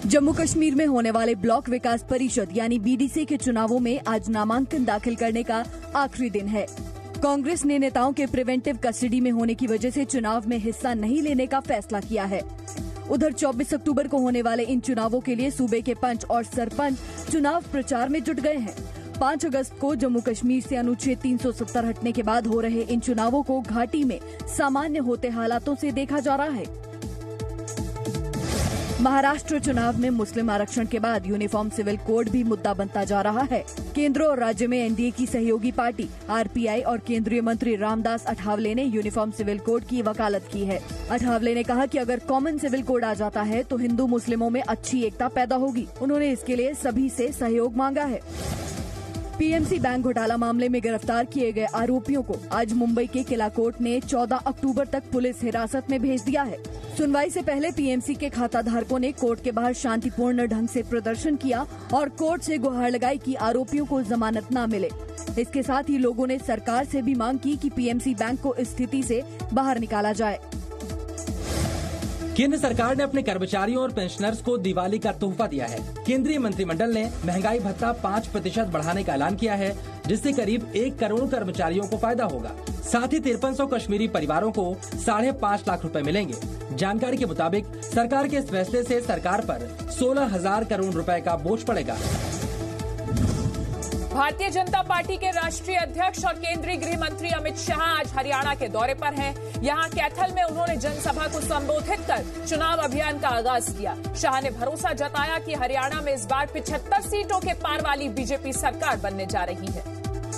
जम्मू कश्मीर में होने वाले ब्लॉक विकास परिषद यानी बीडीसी के चुनावों में आज नामांकन दाखिल करने का आखिरी दिन है। कांग्रेस ने नेताओं के प्रिवेंटिव कस्टडी में होने की वजह से चुनाव में हिस्सा नहीं लेने का फैसला किया है। उधर 24 अक्टूबर को होने वाले इन चुनावों के लिए सूबे के पंच और सरपंच चुनाव प्रचार में जुट गए हैं। 5 अगस्त को जम्मू कश्मीर से अनुच्छेद 370 हटने के बाद हो रहे इन चुनावों को घाटी में सामान्य होते हालातों से देखा जा रहा है। महाराष्ट्र चुनाव में मुस्लिम आरक्षण के बाद यूनिफॉर्म सिविल कोड भी मुद्दा बनता जा रहा है। केंद्र और राज्य में एनडीए की सहयोगी पार्टी आरपीआई और केंद्रीय मंत्री रामदास अठावले ने यूनिफॉर्म सिविल कोड की वकालत की है। अठावले ने कहा कि अगर कॉमन सिविल कोड आ जाता है तो हिंदू मुस्लिमों में अच्छी एकता पैदा होगी। उन्होंने इसके लिए सभी से सहयोग मांगा है। पीएमसी बैंक घोटाला मामले में गिरफ्तार किए गए आरोपियों को आज मुंबई के किला कोर्ट ने 14 अक्टूबर तक पुलिस हिरासत में भेज दिया है। सुनवाई से पहले पीएमसी के खाता धारकों ने कोर्ट के बाहर शांतिपूर्ण ढंग से प्रदर्शन किया और कोर्ट से गुहार लगाई कि आरोपियों को जमानत न मिले। इसके साथ ही लोगों ने सरकार से भी मांग की कि पीएमसी बैंक को इस स्थिति से बाहर निकाला जाए। केंद्र सरकार ने अपने कर्मचारियों और पेंशनर्स को दिवाली का तोहफा दिया है। केंद्रीय मंत्रिमंडल ने महंगाई भत्ता 5% बढ़ाने का ऐलान किया है, जिससे करीब 1 करोड़ कर्मचारियों को फायदा होगा। साथ ही 5300 कश्मीरी परिवारों को 5.5 लाख रुपए मिलेंगे। जानकारी के मुताबिक सरकार के इस फैसले से सरकार पर 16,000 करोड़ रुपए का बोझ पड़ेगा। भारतीय जनता पार्टी के राष्ट्रीय अध्यक्ष और केंद्रीय गृह मंत्री अमित शाह आज हरियाणा के दौरे पर हैं। यहां कैथल में उन्होंने जनसभा को संबोधित कर चुनाव अभियान का आगाज किया। शाह ने भरोसा जताया कि हरियाणा में इस बार 75 सीटों के पार वाली बीजेपी सरकार बनने जा रही है।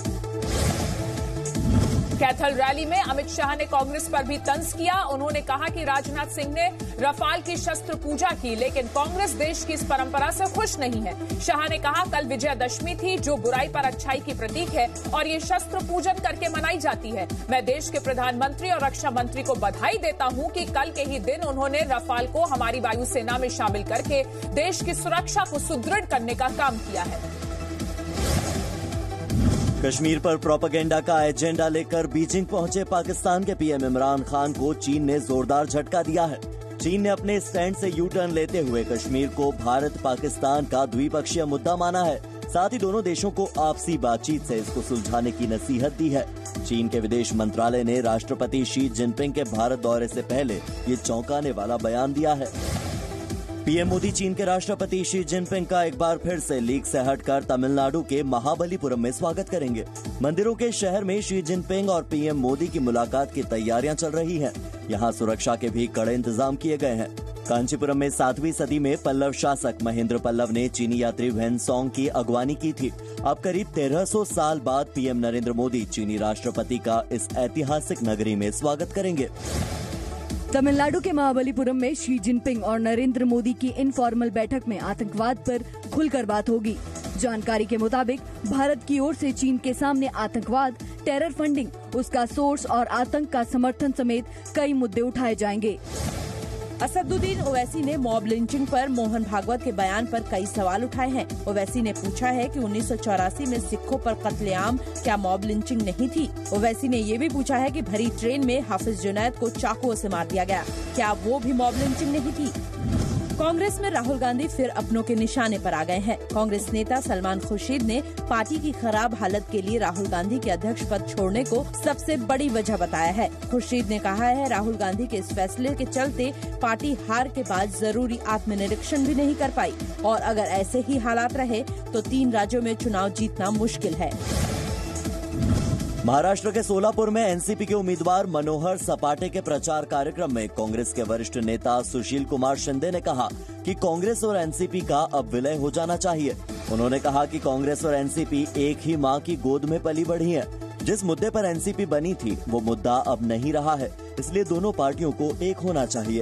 कैथल रैली में अमित शाह ने कांग्रेस पर भी तंज किया। उन्होंने कहा कि राजनाथ सिंह ने रफाल की शस्त्र पूजा की, लेकिन कांग्रेस देश की इस परंपरा से खुश नहीं है। शाह ने कहा, कल विजयादशमी थी जो बुराई पर अच्छाई की प्रतीक है और ये शस्त्र पूजन करके मनाई जाती है। मैं देश के प्रधानमंत्री और रक्षा मंत्री को बधाई देता हूं कि कल के ही दिन उन्होंने रफाल को हमारी वायुसेना में शामिल करके देश की सुरक्षा को सुदृढ़ करने का काम किया है। कश्मीर पर प्रोपेगेंडा का एजेंडा लेकर बीजिंग पहुंचे पाकिस्तान के पीएम इमरान खान को चीन ने जोरदार झटका दिया है। चीन ने अपने स्टैंड से यू टर्न लेते हुए कश्मीर को भारत पाकिस्तान का द्विपक्षीय मुद्दा माना है। साथ ही दोनों देशों को आपसी बातचीत से इसको सुलझाने की नसीहत दी है। चीन के विदेश मंत्रालय ने राष्ट्रपति शी जिनपिंग के भारत दौरे से पहले ये चौंकाने वाला बयान दिया है। पीएम मोदी चीन के राष्ट्रपति शी जिनपिंग का एक बार फिर से लीग से हटकर तमिलनाडु के महाबलीपुरम में स्वागत करेंगे। मंदिरों के शहर में शी जिनपिंग और पीएम मोदी की मुलाकात की तैयारियां चल रही हैं। यहां सुरक्षा के भी कड़े इंतजाम किए गए हैं। कांचीपुरम में 7वीं सदी में पल्लव शासक महेंद्र पल्लव ने चीनी यात्री व्हेनसोंग की अगवानी की थी। अब करीब 1300 साल बाद पीएम नरेंद्र मोदी चीनी राष्ट्रपति का इस ऐतिहासिक नगरी में स्वागत करेंगे। तमिलनाडु के महाबलीपुरम में शी जिनपिंग और नरेंद्र मोदी की इनफॉर्मल बैठक में आतंकवाद पर खुलकर बात होगी। जानकारी के मुताबिक भारत की ओर से चीन के सामने आतंकवाद, टेरर फंडिंग, उसका सोर्स और आतंक का समर्थन समेत कई मुद्दे उठाए जाएंगे। असदुद्दीन ओवैसी ने मॉब लिंचिंग पर मोहन भागवत के बयान पर कई सवाल उठाए हैं। ओवैसी ने पूछा है कि 1984 में सिखों पर कत्लेआम क्या मॉब लिंचिंग नहीं थी। ओवैसी ने ये भी पूछा है कि भरी ट्रेन में हाफिज जुनैद को चाकुओं से मार दिया गया, क्या वो भी मॉब लिंचिंग नहीं थी। कांग्रेस में राहुल गांधी फिर अपनों के निशाने पर आ गए हैं। कांग्रेस नेता सलमान खुर्शीद ने पार्टी की खराब हालत के लिए राहुल गांधी के अध्यक्ष पद छोड़ने को सबसे बड़ी वजह बताया है। खुर्शीद ने कहा है, राहुल गांधी के इस फैसले के चलते पार्टी हार के बाद जरूरी आत्मनिरीक्षण भी नहीं कर पाई और अगर ऐसे ही हालात रहे तो 3 राज्यों में चुनाव जीतना मुश्किल है। महाराष्ट्र के सोलापुर में एनसीपी के उम्मीदवार मनोहर सपाटे के प्रचार कार्यक्रम में कांग्रेस के वरिष्ठ नेता सुशील कुमार शिंदे ने कहा कि कांग्रेस और एनसीपी का अब विलय हो जाना चाहिए। उन्होंने कहा कि कांग्रेस और एनसीपी एक ही मां की गोद में पली बढ़ी है। जिस मुद्दे पर एनसीपी बनी थी वो मुद्दा अब नहीं रहा है, इसलिए दोनों पार्टियों को एक होना चाहिए।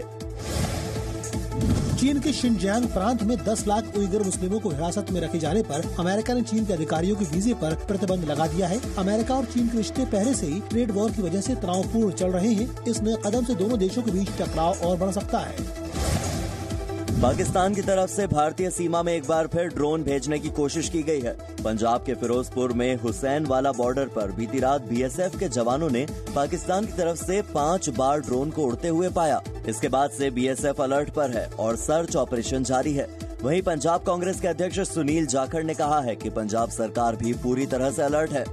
चीन के शिनजियांग प्रांत में 10 लाख उइगर मुस्लिमों को हिरासत में रखे जाने पर अमेरिका ने चीन के अधिकारियों के वीजे पर प्रतिबंध लगा दिया है। अमेरिका और चीन के रिश्ते पहले से ही ट्रेड वॉर की वजह से तनावपूर्ण चल रहे हैं। इस नए कदम से दोनों देशों के बीच टकराव और बढ़ सकता है। पाकिस्तान की तरफ से भारतीय सीमा में एक बार फिर ड्रोन भेजने की कोशिश की गई है। पंजाब के फिरोजपुर में हुसैन वाला बॉर्डर पर बीती रात बीएसएफ के जवानों ने पाकिस्तान की तरफ से 5 बार ड्रोन को उड़ते हुए पाया। इसके बाद से बीएसएफ अलर्ट पर है और सर्च ऑपरेशन जारी है। वहीं पंजाब कांग्रेस के अध्यक्ष सुनील जाखड़ ने कहा है कि पंजाब सरकार भी पूरी तरह से अलर्ट है।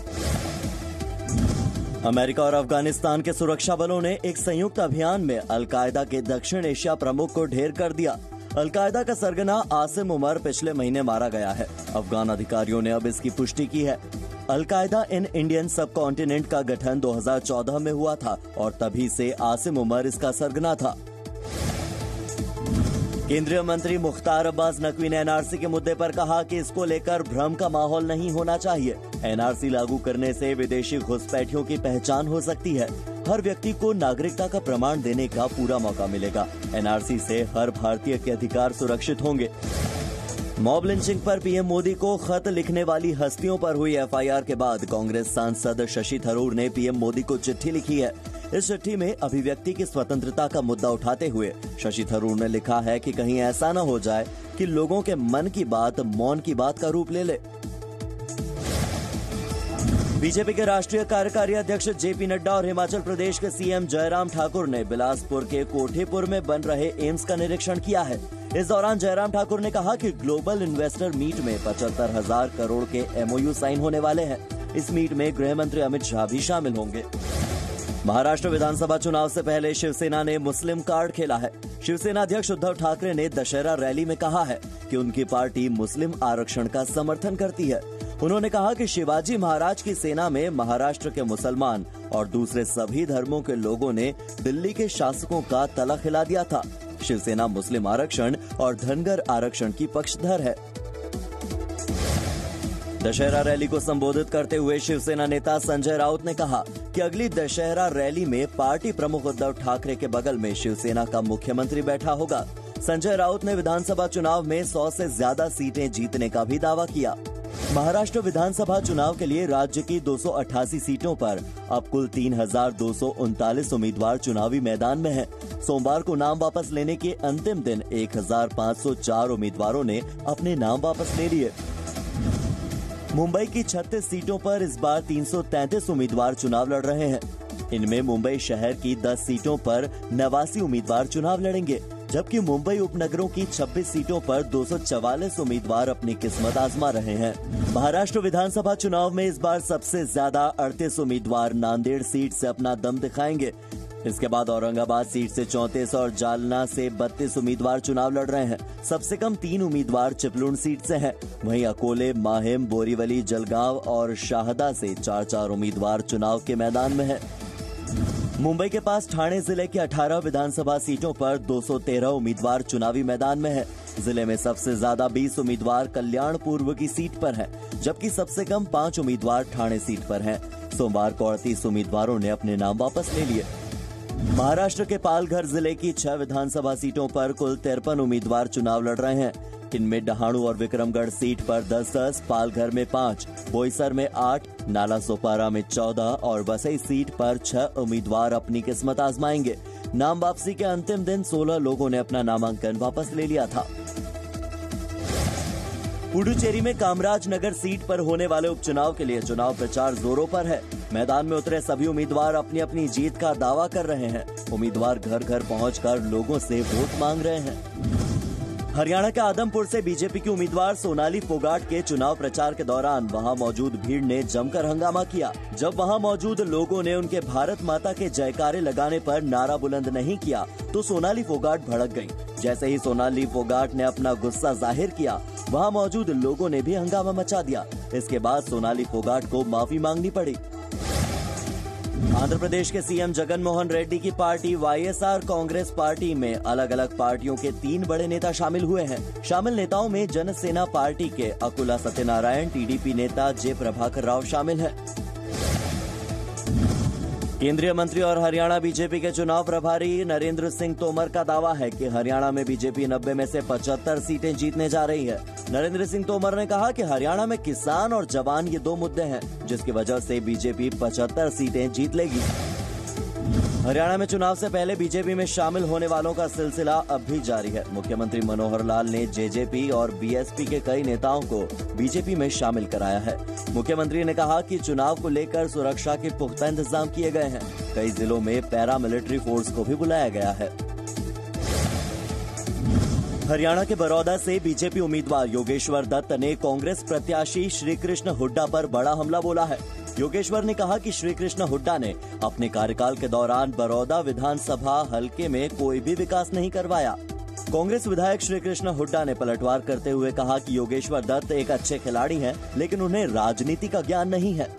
अमेरिका और अफगानिस्तान के सुरक्षा बलों ने एक संयुक्त अभियान में अलकायदा के दक्षिण एशिया प्रमुख को ढेर कर दिया। अलकायदा का सरगना आसिम उमर पिछले महीने मारा गया है। अफगान अधिकारियों ने अब इसकी पुष्टि की है। Al Qaeda in Indian subcontinent का गठन 2014 में हुआ था और तभी से आसिम उमर इसका सरगना था। केंद्रीय मंत्री मुख्तार अब्बास नकवी ने एनआरसी के मुद्दे पर कहा कि इसको लेकर भ्रम का माहौल नहीं होना चाहिए। एनआरसी लागू करने से विदेशी घुसपैठियों की पहचान हो सकती है। हर व्यक्ति को नागरिकता का प्रमाण देने का पूरा मौका मिलेगा। एनआरसी से हर भारतीय के अधिकार सुरक्षित होंगे। मॉब लिंचिंग पर पीएम मोदी को खत लिखने वाली हस्तियों पर हुई एफआईआर के बाद कांग्रेस सांसद शशि थरूर ने पीएम मोदी को चिट्ठी लिखी है। इस चिट्ठी में अभिव्यक्ति की स्वतंत्रता का मुद्दा उठाते हुए शशि थरूर ने लिखा है कि कहीं ऐसा न हो जाए कि लोगों के मन की बात मौन की बात का रूप ले ले। बीजेपी के राष्ट्रीय कार्यकारी अध्यक्ष जेपी नड्डा और हिमाचल प्रदेश के सीएम जयराम ठाकुर ने बिलासपुर के कोठीपुर में बन रहे एम्स का निरीक्षण किया है। इस दौरान जयराम ठाकुर ने कहा कि ग्लोबल इन्वेस्टर मीट में 75,000 करोड़ के एमओयू साइन होने वाले हैं। इस मीट में गृह मंत्री अमित शाह भी शामिल होंगे। महाराष्ट्र विधानसभा चुनाव से पहले शिवसेना ने मुस्लिम कार्ड खेला है। शिवसेना अध्यक्ष उद्धव ठाकरे ने दशहरा रैली में कहा है कि उनकी पार्टी मुस्लिम आरक्षण का समर्थन करती है। उन्होंने कहा कि शिवाजी महाराज की सेना में महाराष्ट्र के मुसलमान और दूसरे सभी धर्मों के लोगों ने दिल्ली के शासकों का तला खिला दिया था। शिवसेना मुस्लिम आरक्षण और धनगर आरक्षण की पक्षधर है। दशहरा रैली को संबोधित करते हुए शिवसेना नेता संजय राउत ने कहा कि अगली दशहरा रैली में पार्टी प्रमुख उद्धव ठाकरे के बगल में शिवसेना का मुख्यमंत्री बैठा होगा। संजय राउत ने विधानसभा चुनाव में 100 से ज्यादा सीटें जीतने का भी दावा किया। महाराष्ट्र विधानसभा चुनाव के लिए राज्य की 288 सीटों पर अब कुल 3,239 उम्मीदवार चुनावी मैदान में हैं। सोमवार को नाम वापस लेने के अंतिम दिन 1,504 उम्मीदवारों ने अपने नाम वापस ले लिए। मुंबई की 36 सीटों पर इस बार 333 उम्मीदवार चुनाव लड़ रहे हैं। इनमें मुंबई शहर की 10 सीटों पर 89 उम्मीदवार चुनाव लड़ेंगे, जबकि मुंबई उपनगरों की 26 सीटों पर 244 उम्मीदवार अपनी किस्मत आजमा रहे हैं। महाराष्ट्र विधानसभा चुनाव में इस बार सबसे ज्यादा 38 उम्मीदवार नांदेड़ सीट से अपना दम दिखाएंगे। इसके बाद औरंगाबाद सीट से 34 और जालना से 32 उम्मीदवार चुनाव लड़ रहे हैं। सबसे कम 3 उम्मीदवार चिपलून सीट से हैं। वहीं अकोले, माहिम, बोरीवली, जलगांव और शाहदा से 4-4 उम्मीदवार चुनाव के मैदान में हैं। मुंबई के पास ठाणे जिले की 18 विधानसभा सीटों पर 213 उम्मीदवार चुनावी मैदान में है। जिले में सबसे ज्यादा 20 उम्मीदवार कल्याण पूर्व की सीट पर हैं, जबकि सबसे कम 5 उम्मीदवार ठाणे सीट पर हैं। सोमवार को 38 उम्मीदवारों ने अपने नाम वापस ले लिए। महाराष्ट्र के पालघर जिले की 6 विधानसभा सीटों पर कुल 53 उम्मीदवार चुनाव लड़ रहे हैं। इनमें डहाणु और विक्रमगढ़ सीट पर 10-10, पालघर में 5, बोईसर में 8, नालासोपारा में 14 और वसई सीट पर 6 उम्मीदवार अपनी किस्मत आजमाएंगे। नाम वापसी के अंतिम दिन 16 लोगों ने अपना नामांकन वापस ले लिया था। पुडुचेरी में कामराज नगर सीट पर होने वाले उपचुनाव के लिए चुनाव प्रचार जोरों पर है। मैदान में उतरे सभी उम्मीदवार अपनी अपनी जीत का दावा कर रहे हैं। उम्मीदवार घर घर पहुंचकर लोगों से वोट मांग रहे हैं। हरियाणा के आदमपुर से बीजेपी की उम्मीदवार सोनाली फोगाट के चुनाव प्रचार के दौरान वहां मौजूद भीड़ ने जमकर हंगामा किया। जब वहां मौजूद लोगों ने उनके भारत माता के जयकारे लगाने पर नारा बुलंद नहीं किया तो सोनाली फोगाट भड़क गईं। जैसे ही सोनाली फोगाट ने अपना गुस्सा जाहिर किया, वहां मौजूद लोगों ने भी हंगामा मचा दिया। इसके बाद सोनाली फोगाट को माफी मांगनी पड़ी। आंध्र प्रदेश के सीएम जगन मोहन रेड्डी की पार्टी वाईएसआर कांग्रेस पार्टी में अलग अलग पार्टियों के 3 बड़े नेता शामिल हुए हैं। शामिल नेताओं में जनसेना पार्टी के अकुला सत्यनारायण, टीडीपी नेता जे प्रभाकर राव शामिल हैं। केंद्रीय मंत्री और हरियाणा बीजेपी के चुनाव प्रभारी नरेंद्र सिंह तोमर का दावा है कि हरियाणा में बीजेपी 90 में से 75 सीटें जीतने जा रही है। नरेंद्र सिंह तोमर ने कहा कि हरियाणा में किसान और जवान ये 2 मुद्दे हैं, जिसकी वजह से बीजेपी 75 सीटें जीत लेगी। हरियाणा में चुनाव से पहले बीजेपी में शामिल होने वालों का सिलसिला अब भी जारी है। मुख्यमंत्री मनोहर लाल ने जेजेपी और बीएसपी के कई नेताओं को बीजेपी में शामिल कराया है। मुख्यमंत्री ने कहा कि चुनाव को लेकर सुरक्षा के पुख्ता इंतजाम किए गए हैं। कई जिलों में पैरामिलिट्री फोर्स को भी बुलाया गया है। हरियाणा के बड़ौदा से बीजेपी उम्मीदवार योगेश्वर दत्त ने कांग्रेस प्रत्याशी श्री कृष्ण हुड्डा पर बड़ा हमला बोला है। योगेश्वर ने कहा कि श्री कृष्ण हुड्डा ने अपने कार्यकाल के दौरान बड़ौदा विधानसभा हलके में कोई भी विकास नहीं करवाया। कांग्रेस विधायक श्री कृष्ण हुड्डा ने पलटवार करते हुए कहा कि योगेश्वर दत्त एक अच्छे खिलाड़ी हैं, लेकिन उन्हें राजनीति का ज्ञान नहीं है।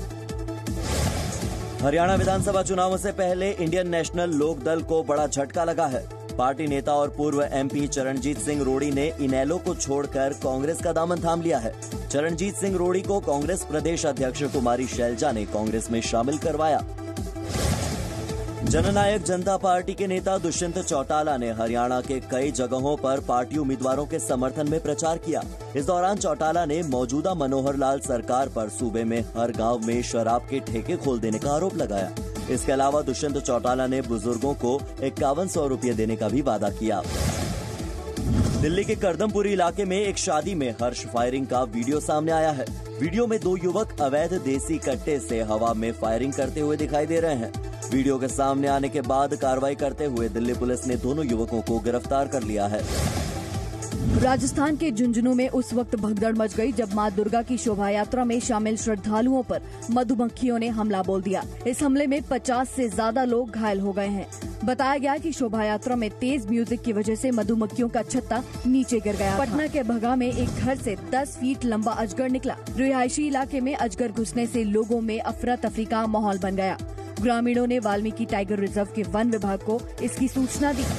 हरियाणा विधानसभा चुनावों से पहले इंडियन नेशनल लोक दल को बड़ा झटका लगा है। पार्टी नेता और पूर्व एमपी चरणजीत सिंह रोड़ी ने इनेलो को छोड़कर कांग्रेस का दामन थाम लिया है। चरणजीत सिंह रोड़ी को कांग्रेस प्रदेश अध्यक्ष कुमारी शैलजा ने कांग्रेस में शामिल करवाया। जननायक जनता पार्टी के नेता दुष्यंत चौटाला ने हरियाणा के कई जगहों पर पार्टी उम्मीदवारों के समर्थन में प्रचार किया। इस दौरान चौटाला ने मौजूदा मनोहर लाल सरकार पर सूबे में हर गांव में शराब के ठेके खोल देने का आरोप लगाया। इसके अलावा दुष्यंत चौटाला ने बुजुर्गों को 5100 रुपये देने का भी वादा किया। दिल्ली के करदमपुरी इलाके में एक शादी में हर्ष फायरिंग का वीडियो सामने आया है। वीडियो में 2 युवक अवैध देसी कट्टे से हवा में फायरिंग करते हुए दिखाई दे रहे हैं। वीडियो के सामने आने के बाद कार्रवाई करते हुए दिल्ली पुलिस ने दोनों युवकों को गिरफ्तार कर लिया है। राजस्थान के झुंझुनू में उस वक्त भगदड़ मच गई जब मां दुर्गा की शोभा यात्रा में शामिल श्रद्धालुओं पर मधुमक्खियों ने हमला बोल दिया। इस हमले में 50 से ज्यादा लोग घायल हो गए हैं। बताया गया कि शोभा यात्रा में तेज म्यूजिक की वजह से मधुमक्खियों का छत्ता नीचे गिर गया। पटना के भगा में एक घर से 10 फीट लंबा अजगर निकला। रिहायशी इलाके में अजगर घुसने से लोगों में अफरा तफरी का माहौल बन गया। ग्रामीणों ने वाल्मीकि टाइगर रिजर्व के वन विभाग को इसकी सूचना दी।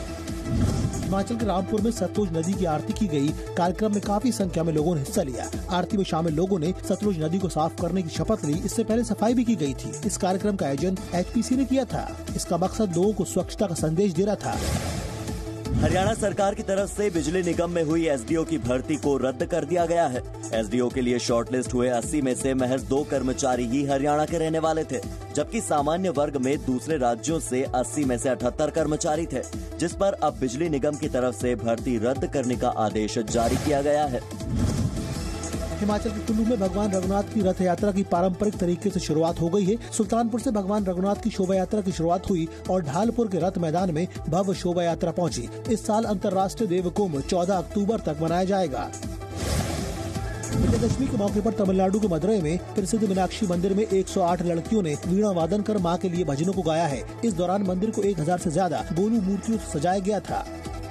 हिमाचल के रामपुर में सतलुज नदी की आरती की गई। कार्यक्रम में काफी संख्या में लोगों ने हिस्सा लिया। आरती में शामिल लोगों ने सतलुज नदी को साफ करने की शपथ ली। इससे पहले सफाई भी की गई थी। इस कार्यक्रम का आयोजन HPC ने किया था। इसका मकसद लोगों को स्वच्छता का संदेश देना था। हरियाणा सरकार की तरफ से बिजली निगम में हुई SDO की भर्ती को रद्द कर दिया गया है। SDO के लिए शॉर्टलिस्ट हुए 80 में से महज 2 कर्मचारी ही हरियाणा के रहने वाले थे, जबकि सामान्य वर्ग में दूसरे राज्यों से 80 में से 78 कर्मचारी थे, जिस पर अब बिजली निगम की तरफ से भर्ती रद्द करने का आदेश जारी किया गया है। हिमाचल के कुल्लू में भगवान रघुनाथ की रथ यात्रा की पारंपरिक तरीके से शुरुआत हो गई है। सुल्तानपुर से भगवान रघुनाथ की शोभा यात्रा की शुरुआत हुई और ढालपुर के रथ मैदान में भव्य शोभा यात्रा पहुंची। इस साल अंतर्राष्ट्रीय देवकुंभ 14 अक्टूबर तक मनाया जाएगा। विजयदशमी के मौके पर तमिलनाडु के मदुरई में प्रसिद्ध मीनाक्षी मंदिर में 108 लड़कियों ने वीणा वादन कर मां के लिए भजनों को गाया है। इस दौरान मंदिर को 1000 से ज्यादा गोलू मूर्तियों से सजाया गया था।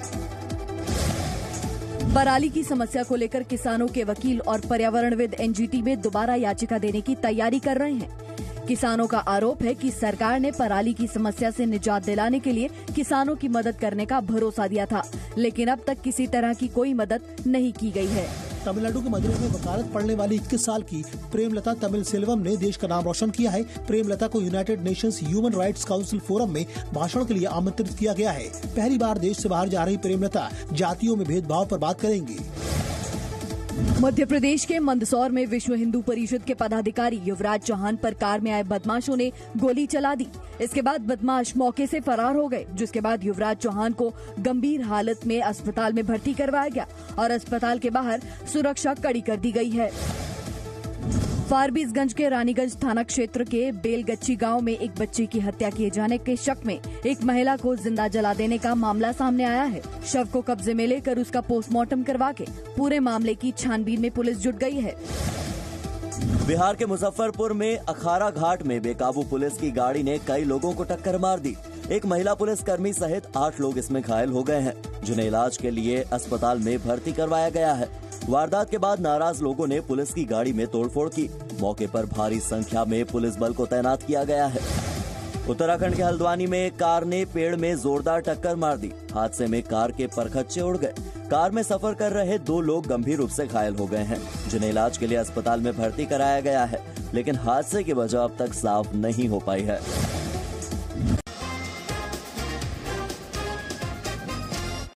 पराली की समस्या को लेकर किसानों के वकील और पर्यावरणविद NGT में दोबारा याचिका देने की तैयारी कर रहे हैं। किसानों का आरोप है कि सरकार ने पराली की समस्या से निजात दिलाने के लिए किसानों की मदद करने का भरोसा दिया था, लेकिन अब तक किसी तरह की कोई मदद नहीं की गई है। तमिलनाडु के मदुरई में वकालत पढ़ने वाली 21 साल की प्रेमलता तमिल सेल्वम ने देश का नाम रोशन किया है। प्रेमलता को united nations human rights council forum में भाषण के लिए आमंत्रित किया गया है। पहली बार देश से बाहर जा रही प्रेमलता जातियों में भेदभाव पर बात करेंगी। मध्य प्रदेश के मंदसौर में विश्व हिंदू परिषद के पदाधिकारी युवराज चौहान पर कार में आए बदमाशों ने गोली चला दी। इसके बाद बदमाश मौके से फरार हो गए, जिसके बाद युवराज चौहान को गंभीर हालत में अस्पताल में भर्ती करवाया गया और अस्पताल के बाहर सुरक्षा कड़ी कर दी गई है। फारबिसगंज के रानीगंज थाना क्षेत्र के बेलगच्ची गांव में एक बच्चे की हत्या किए जाने के शक में एक महिला को जिंदा जला देने का मामला सामने आया है। शव को कब्जे में लेकर उसका पोस्टमार्टम करवा के पूरे मामले की छानबीन में पुलिस जुट गई है। बिहार के मुजफ्फरपुर में अखाड़ा घाट में बेकाबू पुलिस की गाड़ी ने कई लोगों को टक्कर मार दी। एक महिला पुलिसकर्मी सहित 8 लोग इसमें घायल हो गए हैं, जिन्हें इलाज के लिए अस्पताल में भर्ती करवाया गया है। वारदात के बाद नाराज लोगों ने पुलिस की गाड़ी में तोड़फोड़ की। मौके पर भारी संख्या में पुलिस बल को तैनात किया गया है। उत्तराखंड के हल्द्वानी में एक कार ने पेड़ में जोरदार टक्कर मार दी। हादसे में कार के परखच्चे उड़ गए। कार में सफर कर रहे 2 लोग गंभीर रूप से घायल हो गए हैं, जिन्हें इलाज के लिए अस्पताल में भर्ती कराया गया है, लेकिन हादसे की वजह अब तक साफ नहीं हो पाई है।